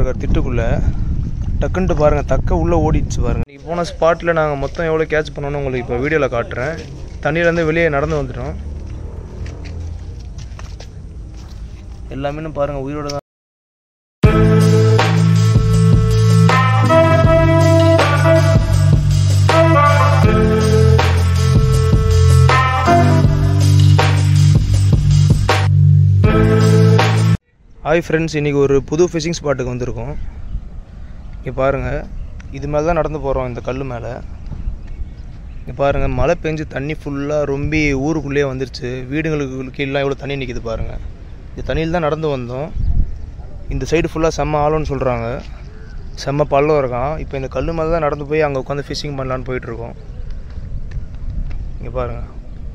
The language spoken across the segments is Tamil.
இருக்கார் திட்டுக்குள்ளே. டக்குன்ட்டு பாருங்கள், தக்க உள்ளே ஓடிடுச்சு பாருங்கள். நீங்கள் போன ஸ்பாட்டில் நாங்கள் மொத்தம் எவ்வளோ கேட்ச் பண்ணோன்னு உங்களுக்கு இப்போ வீடியோவில் காட்டுறேன். தண்ணியிலேருந்து வெளியே நடந்து வந்துட்டோம். எல்லாமே பாருங்கள் உயிரோட தான். ஹாய் ஃப்ரெண்ட்ஸ், இன்றைக்கி ஒரு புது ஃபிஷிங் ஸ்பாட்டுக்கு வந்திருக்கோம். இங்கே பாருங்கள், இது மேலே தான் நடந்து போகிறோம். இந்த கல் மேலே இங்கே பாருங்கள், மழை பெஞ்சு தண்ணி ஃபுல்லாக ரொம்ப ஊருக்குள்ளேயே வந்துருச்சு. வீடுங்களுக்கு கீழே எவ்வளோ தண்ணி நிற்கிது பாருங்கள். இந்த தண்ணியில் தான் நடந்து வந்தோம். இந்த சைடு ஃபுல்லாக செம்ம ஆழம்னு சொல்கிறாங்க, செம்ம பள்ளம் இருக்கான். இப்போ இந்த கல் மேலே தான் நடந்து போய் அங்கே உட்காந்து ஃபிஷிங் பண்ணலான்னு போயிட்டுருக்கோம். இங்கே பாருங்கள்,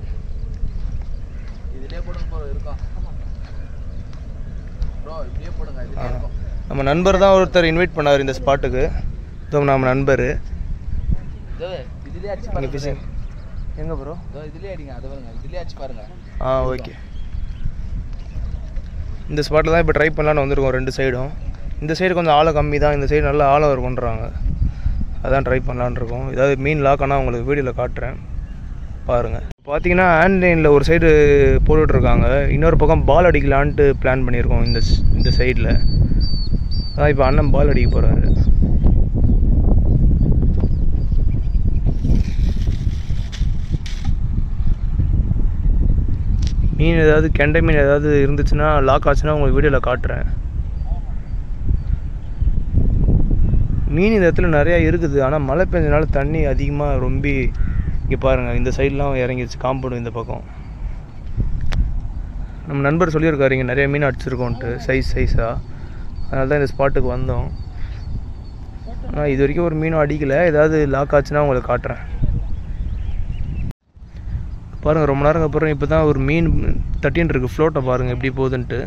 நம்ம நண்பர் தான் ஒருத்தர் இன்வைட் பண்ணார் இந்த ஸ்பாட்டுக்கு. நம்ம நண்பர் ஃபிஷிங் எங்கே ப்ரோ? ஓகே. இந்த ஸ்பாட்டில் தான் இப்போ ட்ரை பண்ணலான்னு வந்திருக்கோம். ரெண்டு சைடும். இந்த சைடு கொஞ்சம் ஆழம் கம்மி தான், இந்த சைடு நல்லா ஆழம் இருக்குன்றாங்க. அதான் ட்ரை பண்ணலான்னு இருக்கோம். ஏதாவது மீன் லாக் ஆனால் உங்களுக்கு வீடியோவில் காட்டுறேன் பாருங்கள். பார்த்தீங்கன்னா ஆன்லைனில் ஒரு சைடு போட்டுட்ருக்காங்க, இன்னொரு பக்கம் பால் அடிக்கலான்ட்டு பிளான் பண்ணியிருக்கோம். இந்த சைடில் அதான் இப்போ அண்ணன் பால் அடிக்க போகிறாரு. மீன் ஏதாவது கெண்டை மீன் ஏதாவது இருந்துச்சுன்னா லாக் ஆச்சுன்னா உங்களுக்கு வீடியோவில் காட்டுறேன். மீன் இந்த இடத்துல நிறையா இருக்குது, ஆனால் மழை பெஞ்சனால தண்ணி அதிகமாக ரொம்ப. இங்கே பாருங்கள், இந்த சைட்லாம் இறங்கிடுச்சு காம்பவுண்டு இந்த பக்கம். நம்ம நண்பர் சொல்லியிருக்காரு இங்கே நிறைய மீன் அடிச்சிருக்கோன்ட்டு, சைஸாக. அதனால தான் இந்த ஸ்பாட்டுக்கு வந்தோம். ஆனால் இது வரைக்கும் ஒரு மீனும் அடிக்கலை. ஏதாவது லாக் ஆச்சுன்னா உங்களுக்கு காட்டுறேன் பாருங்கள். ரொம்ப நேரம் அப்புறம் இப்போ தான் ஒரு மீன் தட்டின்னு இருக்குது. ஃப்ளோட்டை பாருங்கள் எப்படி போகுதுன்ட்டு.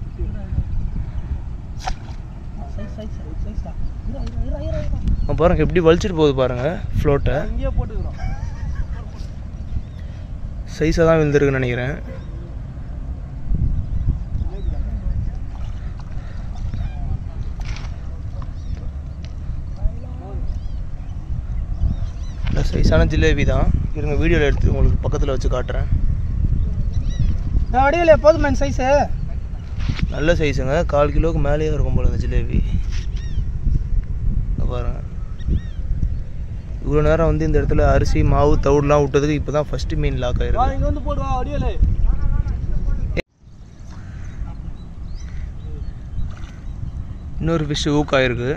பாருங்கள் எப்படி வலிச்சிட்டு போகுது பாருங்கள் ஃப்ளோட்டை. சைஸாக தான் விழுந்துருக்குன்னு நினைக்கிறேன். சைஸான ஜிலேபி தான். இருங்க வீடியோவில் எடுத்து உங்களுக்கு பக்கத்தில் வச்சு காட்டுறேன். போதும் சைஸு நல்ல சைஸுங்க, 1/4 கிலோவுக்கு மேலேயே இருக்கும் போல் இந்த ஜிலேபி. பாருங்கள், இவ்வளோ நேரம் வந்து இந்த இடத்துல அரிசி மாவு தவிடுலாம் விட்டதுக்கு இப்போ தான் ஃபஸ்ட்டு மீன் லாக் ஆகிருக்கு. இன்னொரு ஃபிஷ்ஷு ஊக் ஆகிருக்கு.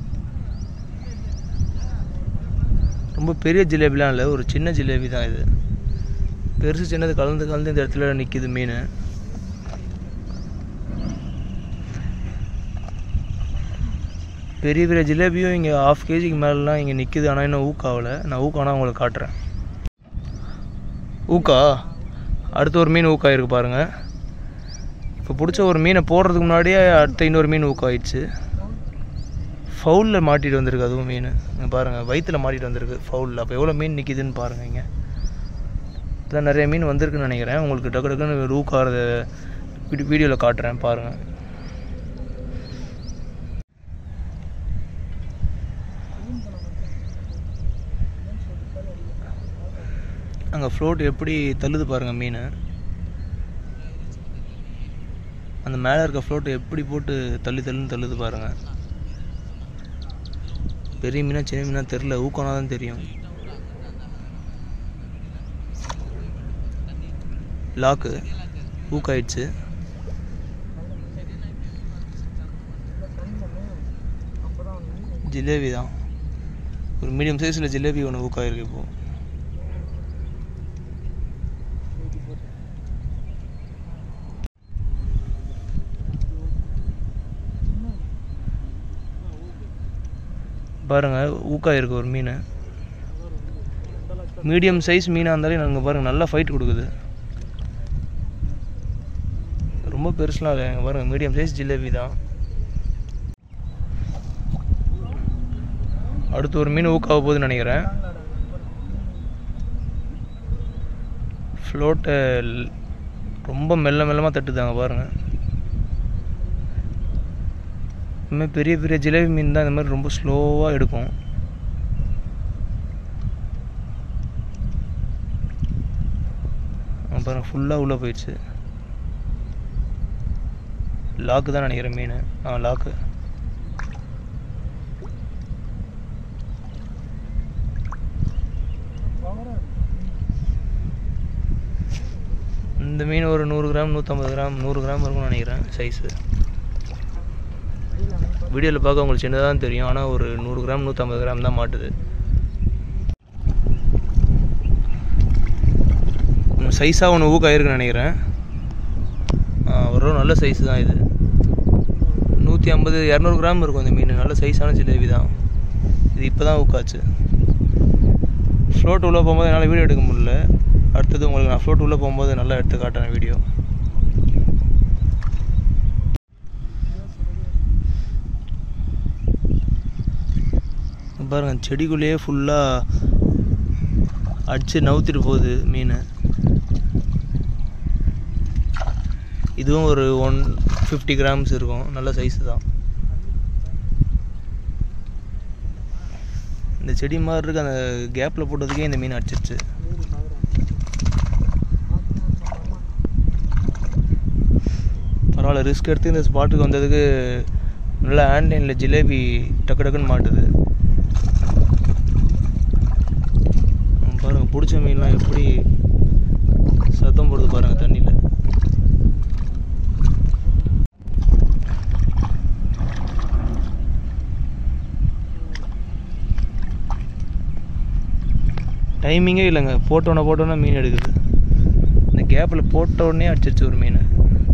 ரொம்ப பெரிய ஜிலேபிலாம் இல்லை, ஒரு சின்ன ஜிலேபி தான் இது. பெருசு சின்னது கலந்து இந்த இடத்துல நிற்கிது மீன். பெரிய பெரிய ஜிலேபியும் இங்கே 1/2 kgக்கு மேலாம் இங்கே நிற்கிது. ஆனால் இன்னும் ஊக்காகலை. நான் ஊக்கானா உங்களுக்கு காட்டுறேன். ஊக்கா அடுத்த ஒரு மீன் ஊக்காயிருக்கு பாருங்கள். இப்போ பிடிச்ச ஒரு மீனை போடுறதுக்கு முன்னாடியே அடுத்த இன்னொரு மீன் ஊக்காயிடுச்சு. ஃபவுலில் மாட்டிட்டு வந்திருக்கு அதுவும் மீன். இங்கே பாருங்கள், வயிற்றில் மாட்டிட்டு வந்திருக்கு ஃபவுலில். அப்போ எவ்வளோ மீன் நிற்கிதுன்னு பாருங்கள். இங்கே இதான் நிறைய மீன் வந்திருக்குன்னு நினைக்கிறேன். உங்களுக்கு டக்கு டக்குன்னு ஊக்காகிறத வீடியோவில் காட்டுறேன் பாருங்கள். அங்கே ஃப்ளோட் எப்படி தள்ளுது பாருங்கள் மீன். அந்த மேலே இருக்க ஃப்ளோட்டு எப்படி போட்டு தள்ளுது பாருங்கள். பெரிய மீனா சின்ன மீனா தெரில, ஊக்கானா தான் தெரியும். லாக்கு ஊக்காயிடுச்சு. ஜிலேபி தான், ஒரு மீடியம் சைஸில் ஜிலேபி ஒன்று ஊக்காயிருக்கு. இப்போது பாருங்கள், ஊக்காயிருக்கு ஒரு மீன். மீடியம் சைஸ் மீனாக இருந்தாலே நாங்கள் பாருங்கள் நல்லா ஃபைட் கொடுக்குது. ரொம்ப பெருசுலாம் இல்லை, எங்கள் பாருங்கள் மீடியம் சைஸ் ஜிலேபி தான். அடுத்து ஒரு மீன் ஊக்காக போகுதுன்னு நினைக்கிறேன். ஃப்ளோட்டை ரொம்ப மெல்லமாக தட்டுதாங்க பாருங்கள். இந்தமாதிரி பெரிய பெரிய ஜிலேபி மீன் தான் இந்த மாதிரி ரொம்ப ஸ்லோவாக எடுக்கும். அப்புறம் ஃபுல்லாக உள்ளே போயிடுச்சு. லாக்கு தான் நினைக்கிறேன் மீன். லாக்கு. இந்த மீன் ஒரு 100 கிராம் 150 கிராம் 100 கிராம் இருக்கும்னு நினைக்கிறேன் சைஸு. வீடியோவில் பார்க்க உங்களுக்கு சின்னதாக தான் தெரியும், ஆனால் ஒரு 100 கிராம் 150 கிராம் தான் மாட்டுது. சைஸாக ஒன்று ஊக்காயிருக்குன்னு நினைக்கிறேன். ஒரு நல்ல சைஸு தான் இது. 150 200 கிராம் இருக்கும் இந்த மீன். நல்ல சைஸான ஜிலேபி தான் இது. இப்போ தான் ஊக்காச்சு. ஃப்ளோட் உள்ளே போகும்போது என்னால் வீடியோ எடுக்க முடியல. அடுத்தது உங்களுக்கு நான் ஃப்ளோட் உள்ளே போகும்போது நல்லா எடுத்து காட்டுறேன் வீடியோ. பாருங்கள் செடிக்குள்ளேயே ஃபுல்லாக அடித்து நவுத்திட்டு போகுது மீன். இதுவும் ஒரு 150 கிராம்ஸ் இருக்கும். நல்ல சைஸு தான். இந்த செடி மாதிரி இருக்கு, அந்த கேப்பில் போட்டதுக்கே இந்த மீன் அடிச்சிருச்சு. பரவாயில்ல, ரிஸ்க் எடுத்து இந்த ஸ்பாட்டுக்கு வந்ததுக்கு நல்லா ஆன்லைனில் ஜிலேபி டக்கு டக்குன்னு மாட்டுது. பாருங்கள் பிடிச்ச மீன்லாம் எப்படி சத்தம் போடுது பாருங்கள் தண்ணியில். டைமிங்கே இல்லைங்க, போட்டோன்னே மீன் எடுக்குது. இந்த கேப்பில் போட்ட உடனே அடிச்சிருச்சு ஒரு மீன்.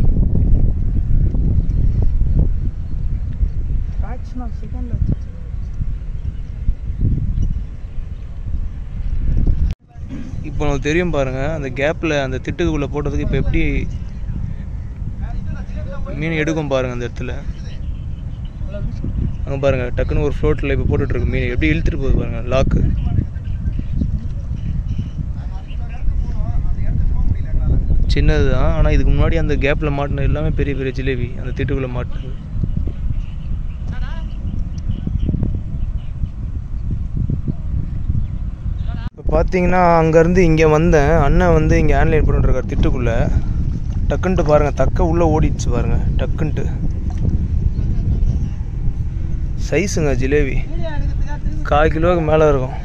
இப்போ உங்களுக்கு தெரியும் பாருங்கள், அந்த கேப்பில் அந்த திட்டுக்குள்ளே போட்டதுக்கு இப்போ எப்படி மீன் எடுக்கும் பாருங்கள். அந்த இடத்துல அங்கே பாருங்கள், டக்குன்னு ஒரு ஃப்ளோட்டில் இப்போ போட்டுட்ருக்கு மீன். எப்படி இழுத்துட்டு போகுது பாருங்கள் லாக்கு. சின்னது தான், ஆனால் இதுக்கு முன்னாடி அந்த கேப்பில் மாட்டினது எல்லாமே பெரிய பெரிய ஜிலேபி அந்த திட்டுக்குள்ளே மாட்டினது. இப்போ பார்த்தீங்கன்னா அங்கேருந்து இங்கே வந்தேன். அண்ணன் வந்து இங்கே ஆன்லைன் பண்ணிட்டுருக்கார் திட்டுக்குள்ளே. டக்குன்ட்டு பாருங்கள், தக்க உள்ளே ஓடிடுச்சு பாருங்கள் டக்குன்ட்டு. சைஸுங்க ஜிலேபி 1/4 கிலோவுக்கு மேலே இருக்கும்.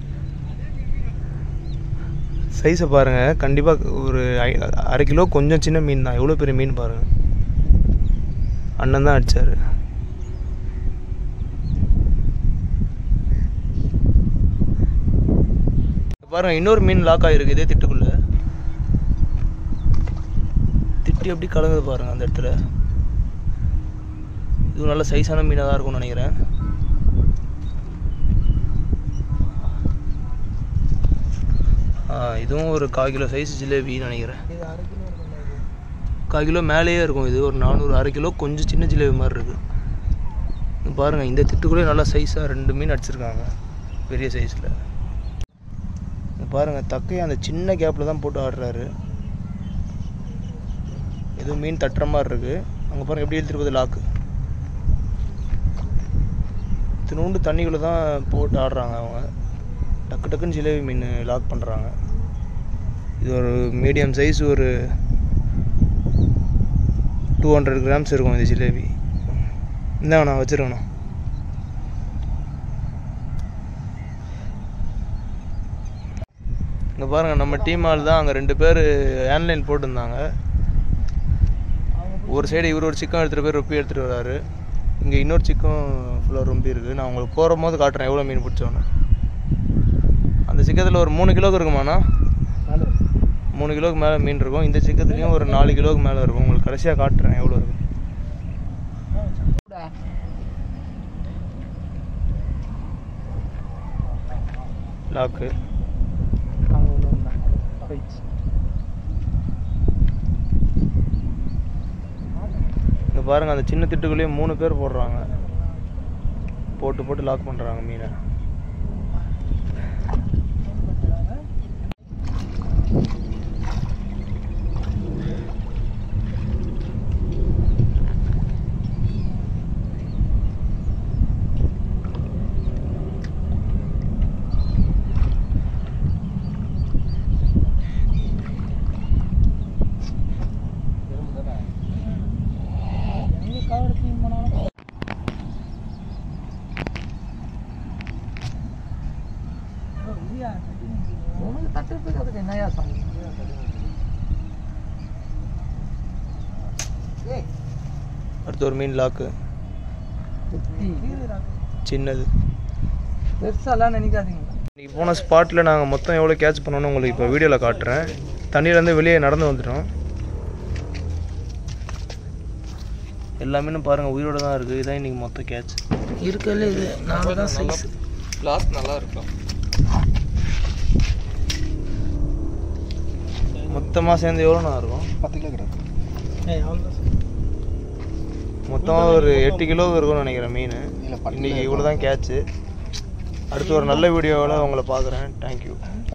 சைஸை பாருங்கள், கண்டிப்பாக ஒரு 1/2 கிலோ கொஞ்சம் சின்ன மீன் தான். எவ்வளோ பெரிய மீன் பாருங்கள். அண்ணன் தான் அடித்தார். பாருங்கள் இன்னொரு மீன் லாக் ஆகிருக்கு இதே திட்டுக்குள்ளே. திட்டு எப்படி கலங்குது பாருங்கள் அந்த இடத்துல. இது நல்ல சைஸான மீனாக தான் இருக்கும்னு நினைக்கிறேன். இதுவும் ஒரு 1/4 கிலோ சைஸ் ஜிலேபின்னு நினைக்கிறேன். 1/4 கிலோ மேலேயே இருக்கும். இது ஒரு 400 1/2 கிலோ கொஞ்சம் சின்ன ஜிலேபி மாதிரி இருக்குது. பாருங்கள் இந்த திட்டுக்குள்ளே நல்லா சைஸாக 2 மீன் அடிச்சிருக்காங்க பெரிய சைஸில். பாருங்கள் தக்கையை அந்த சின்ன கேப்பில் தான் போட்டு ஆடுறாரு. எதுவும் மீன் தட்டுற மாதிரி இருக்குது. அங்கே பாருங்கள் எப்படி இழுத்துட்டு போகுது லாக்கு. இத்தினூண்டு தண்ணிக்குள்ளே தான் போட்டு ஆடுறாங்க அவங்க. டக்கு டக்குன்னு ஜிலேபி மீன் லாக் பண்ணுறாங்க. இது ஒரு மீடியம் சைஸ், ஒரு 200 கிராம்ஸ் இருக்கும் இந்த ஜிலேபி. இந்தாங்கண்ணா வச்சுருக்கண்ணா. இங்கே பாருங்கள் நம்ம டீம் ஆள் தான். அங்கே 2 பேர் ஆன்லைன் போட்டிருந்தாங்க. ஒரு சைடு இவர் ஒரு சிக்கன் எடுத்துகிட்டு போய் ரொப்பி எடுத்துகிட்டு வராரு. இங்கே இன்னொரு சிக்கன் ஃபுல்லாக ரொம்பி இருக்குது. நான் உங்களுக்கு போகும்போது காட்டுறேன் எவ்வளோ மீன் பிடிச்சோன்னு. அந்த சிக்கத்தில் ஒரு 3 கிலோக்கு இருக்குமாண்ணா? 3 கிலோக்கு மேலே மீன் இருக்கும். இந்த சிக்கத்துலேயும் ஒரு 4 கிலோக்கு மேலே இருக்கும். உங்களுக்கு கடைசியாக காட்டுறேன் எவ்வளோ இருக்கும். லாக்கு இங்கே பாருங்கள், அந்த சின்ன திட்டுக்குள்ளேயே 3 பேர் போடுறாங்க. போட்டு லாக் பண்ணுறாங்க மீனை. அடுத்து ஒரு மீன் லாக்கு சின்னது. பெருசாலாம் நினைக்காதீங்க. இன்றைக்கி போன ஸ்பாட்டில் நாங்கள் மொத்தம் எவ்வளோ கேட்ச் பண்ணோன்னு உங்களுக்கு இப்போ வீடியோவில் காட்டுறேன். தண்ணியிலேருந்து வெளியே நடந்து வந்துட்டோம். எல்லா மீனும் பாருங்கள் உயிரோடு தான் இருக்குது. இதான் இன்றைக்கி மொத்தம் கேட்ச் இருக்கல. இது நாங்கள் தான் சைஸ் லாஸ்ட் நல்லா இருக்கும். மொத்தமாக சேர்ந்து எவ்வளோண்ணா இருக்கும்? 10 கிலோ கிடக்கும். மொத்தமாக ஒரு 8 கிலோ இருக்கும்னு நினைக்கிறேன் மீன். இன்றைக்கி இவ்வளோ தான் கேட்ச்சு. அடுத்து ஒரு நல்ல வீடியோவில் உங்களை பார்க்குறேன். தேங்க்யூ.